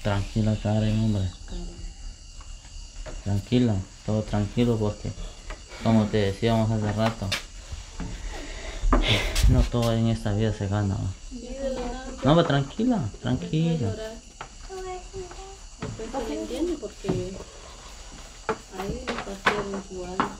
Tranquila, Karen, hombre. Tranquila, todo tranquilo porque, como te decíamos hace rato, no todo en esta vida se gana. No, pero tranquila, tranquila. Después se le entiende porque ahí partieron su alma.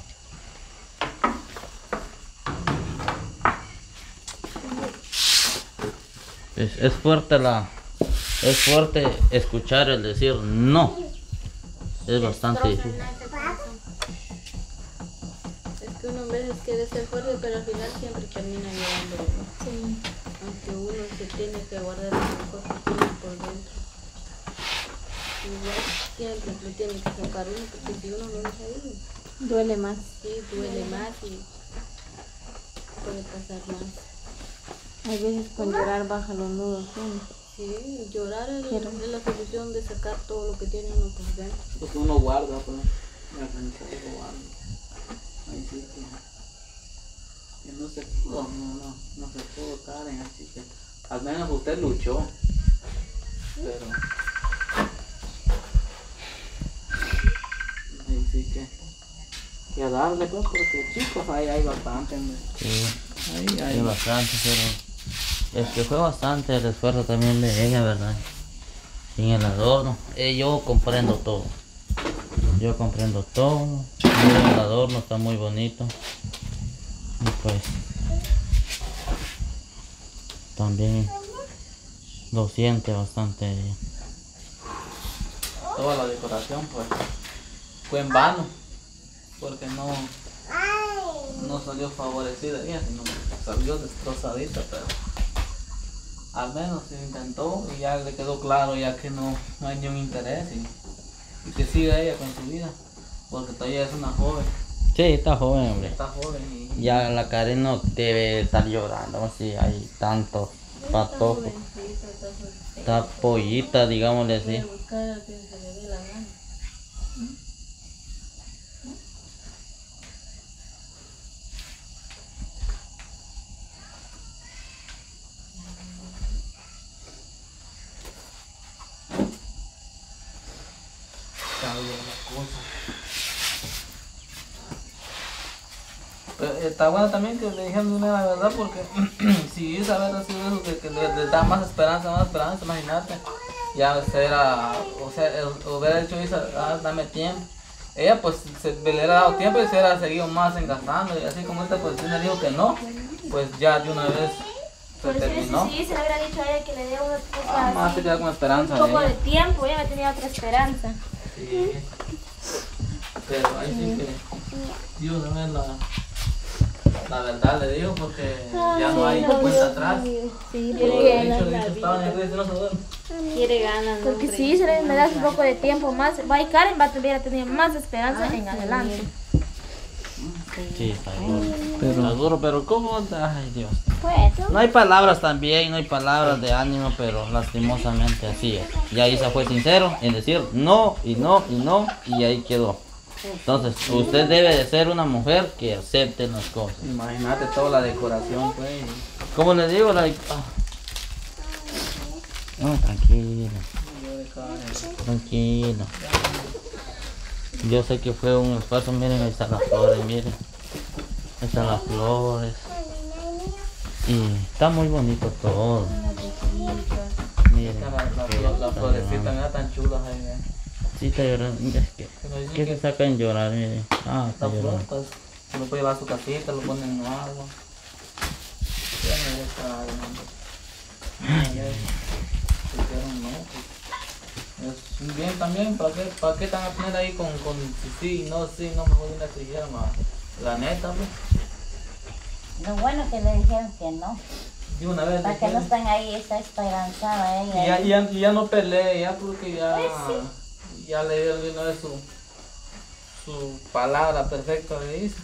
Es fuerte escuchar el decir no. Es bastante difícil. Es que uno a veces quiere ser fuerte, pero al final siempre termina llorando, ¿no? Sí. Aunque uno se tiene que guardar las cosas que tiene por dentro. Igual siempre lo tiene que sacar uno, porque si uno no lo sabe, Duele más. sí, duele más y puede pasar más. Hay veces con llorar baja los nudos. Sí, llorar es Pero- la solución de sacar todo lo que tiene uno por dentro. Porque uno guarda, pues, la cancha lo guarda. Ahí sí que no se pudo, no se pudo, Karen, así que al menos usted luchó, pero ahí sí que a darle, pues, porque chicos ahí hay bastante, ¿no? Sí, Ahí hay hay bastante, pero es que fue bastante el esfuerzo también de ella, ¿verdad? Sin el adorno. Yo comprendo todo. Yo comprendo todo. Miren, el adorno está muy bonito. Y pues también lo siente bastante ella. toda la decoración, pues fue en vano, porque no salió favorecida ella, sino salió destrozadita, pero al menos se intentó y ya le quedó claro ya que no hay ni un interés y que siga ella con su vida, porque todavía es una joven, Sí, está joven, hombre. está joven y Ya la Karen no debe estar llorando, si hay tantos patojos. Está pollita, digámosle así. Puede buscar a quien se le dé la gana. está bien la cosa. Pero está bueno también que le dijeron de una la verdad, porque si esa haber sido eso que le da más esperanza, imagínate. Ya era, o sea, hubiera dicho Isa, dame tiempo. Ella pues le hubiera dado tiempo y se hubiera seguido más engastando. Y así como esta pues le dijo que no, pues ya de una vez se Por eso terminó. sí, se le hubiera dicho a ella que le dé Más se queda con esperanza. un poco ella. de tiempo, ella tenía otra esperanza. Sí. Pero ahí sí que Dios no es la verdad, le digo, porque ya no hay cuenta atrás. Sí, Pero porque, dicho, estaban en el río, no se duerme. Quiere ganas, ¿no? porque si se le da un poco de tiempo más, va y Karen va a tener más esperanza en adelante. Sí, está duro. Está duro, pero ¿cómo? Ay, Dios. Pues, No hay palabras también, no hay palabras de ánimo, pero lastimosamente así es. Ya Isa fue sincero en decir no, y no, y no, y ahí quedó. Entonces, usted debe de ser una mujer que acepte las cosas. Imagínate toda la decoración, pues. Como le digo, no, tranquilo, tranquilo. Yo sé que fue un esfuerzo, miren, ahí están las flores, miren. Ahí están las flores. Y está muy bonito todo. Miren. Las florecitas, mira tan chulas ahí, ¿eh? Sí, está llorando. Es que, Que nos dicen ¿qué que se saca en llorar? Miren. Ah, está la flor, llorando. pues, se lo puede llevar a su casita, lo ponen en agua. Ya no le está adelante. Es un bien también, ¿para qué están a poner ahí con sí, no, mejor bien le dijeron la neta, pues. Lo bueno que le dijeron que no, De una vez. para que no estén ahí, está esperanzada ella. Y ya no pelee, ya porque ya le dio de una vez su palabra perfecta de Isa.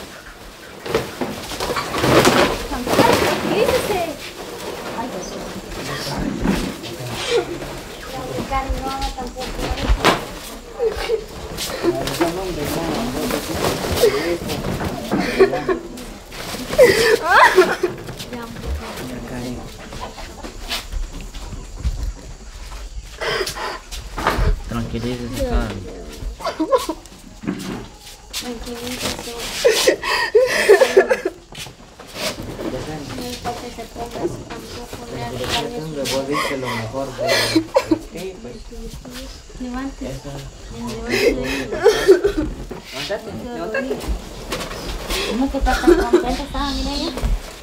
tranquilícese. Ay, Jesús. tranquilícese, Karen. Tranquilízate. No es para que se ponga así tampoco. Le hace daño. Vos viste lo mejor de ti, pues. Levante. Eso. Levántate. ¿Cómo que está tan contenta? Estaba, mira ella.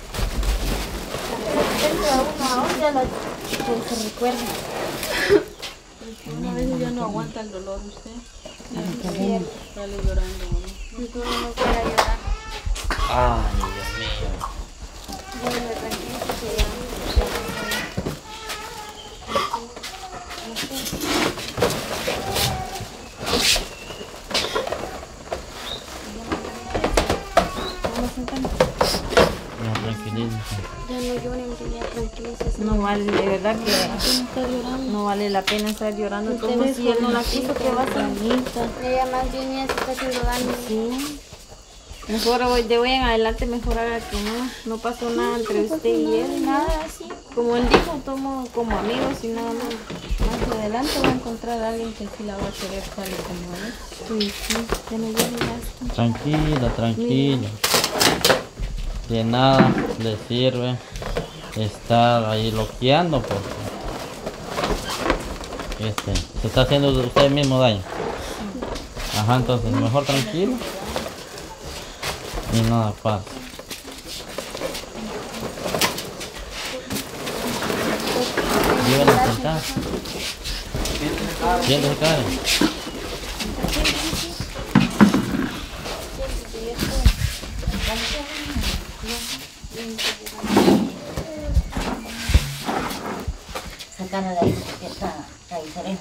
Se recuerda. Una vez ya no aguanta el dolor usted. Ya sale llorando. Tú no quiera llorar. Ay, Dios mío. Déjame tranquilo que ya. Vamos sentando. Ya, tranquilícese. Ya no lloren, ya tranquilícese. No vale, de verdad que Está llorando. no vale la pena estar llorando Usted como es si él no la quiso, que va a ser. Ella más bien ya se está haciendo daño. Sí. Mejor hoy de hoy en adelante mejor haga que no pasó nada entre usted y él, nada así. Como él dijo, tomo como amigos y nada más. Más adelante va a encontrar a alguien que sí la va a querer tal y como es. Sí, sí, ya no llore más. Tranquila, tranquila. De nada le sirve estar ahí loqueando porque se está haciendo usted mismo daño. Ajá, entonces mejor tranquilo y nada pasa. Llévenla a sentar. Siéntese, Karen. Sácala de ahí, que está diferente.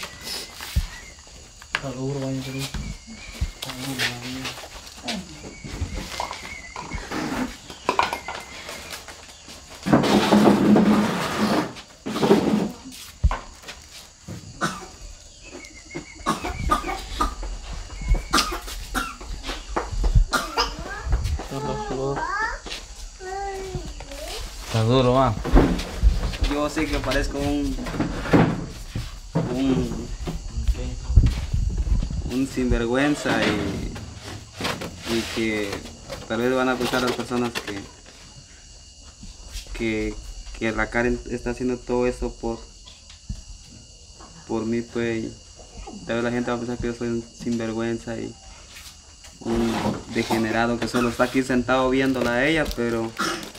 Está duro, va. Yo sé que parezco un sinvergüenza y que tal vez van a pensar las personas que la Karen está haciendo todo eso por mí, pues, y tal vez la gente va a pensar que yo soy un sinvergüenza y un degenerado que solo está aquí sentado viéndola a ella, pero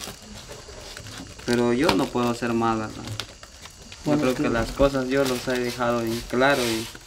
yo no puedo hacer mal, ¿verdad? Yo creo que las cosas yo los he dejado en claro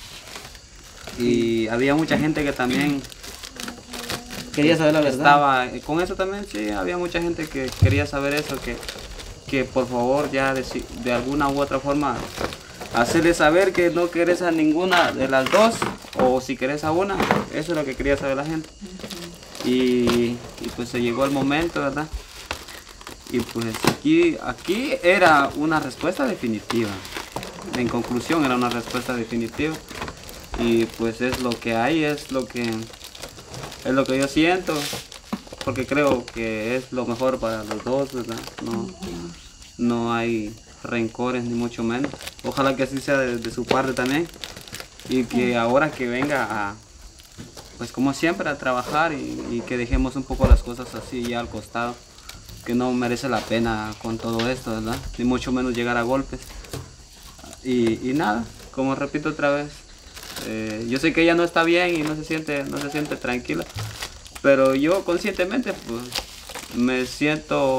y había mucha gente que también Quería saber la verdad. estaba con eso también, sí, había mucha gente que quería saber eso, que por favor ya de alguna u otra forma hacerle saber que no querés a ninguna de las dos, o si querés a una, eso es lo que quería saber la gente. Y pues se llegó el momento, ¿verdad? Y pues aquí era una respuesta definitiva. En conclusión era una respuesta definitiva. Y pues es lo que hay, es lo que yo siento, porque creo que es lo mejor para los dos, ¿verdad? No hay rencores ni mucho menos. Ojalá que así sea de su parte también. Y que ahora que venga a, pues como siempre, a trabajar y que dejemos un poco las cosas así ya al costado, que no merece la pena con todo esto, ¿verdad? Ni mucho menos llegar a golpes. Y nada, como repito otra vez, yo sé que ella no está bien y no se siente tranquila, pero yo conscientemente pues me siento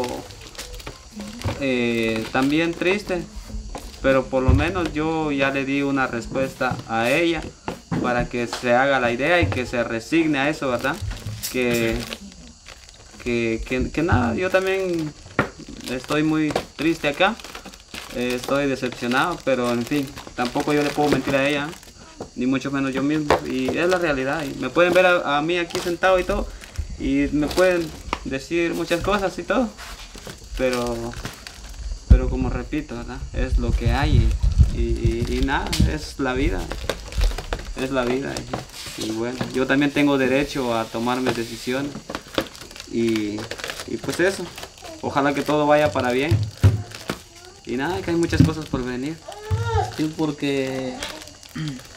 también triste, pero por lo menos yo ya le di una respuesta a ella para que se haga la idea y que se resigne a eso, ¿verdad? Que nada, yo también estoy muy triste acá, estoy decepcionado, pero en fin, tampoco yo le puedo mentir a ella, ni mucho menos yo mismo, y es la realidad. Y me pueden ver a mí aquí sentado y todo, y me pueden decir muchas cosas y todo, pero como repito, ¿verdad? Es lo que hay y nada, es la vida, y bueno, yo también tengo derecho a tomar mis decisiones y pues eso, ojalá que todo vaya para bien y nada, que hay muchas cosas por venir. Sí, porque